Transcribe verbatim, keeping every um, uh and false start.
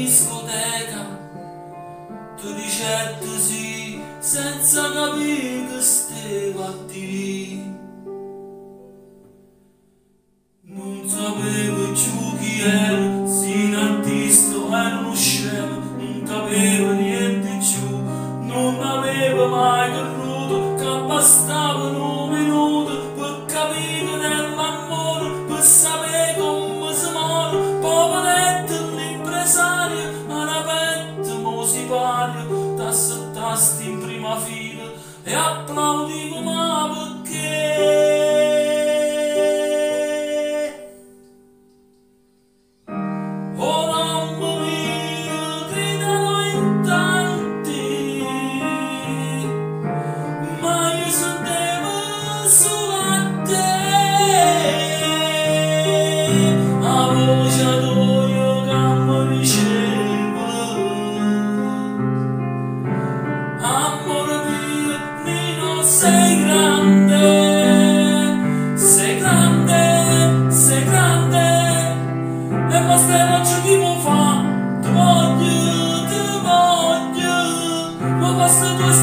discoteca, tu ricette sì, senza capire che steva a dire. Non sapevo più chi ero, se un artista o ero uno scemo, non capivo niente più, non avevo mai creduto che bastavano un minuto per capire nell'amore, per sapere come si muore, poveretto l'impresario, una petta mo si parla, tassa e tasti in prima fila e applaudivo ma perché? Sei grande, sei grande, sei grande, e basta oggi chi mi fa, ti voglio, ti voglio, ma basta tu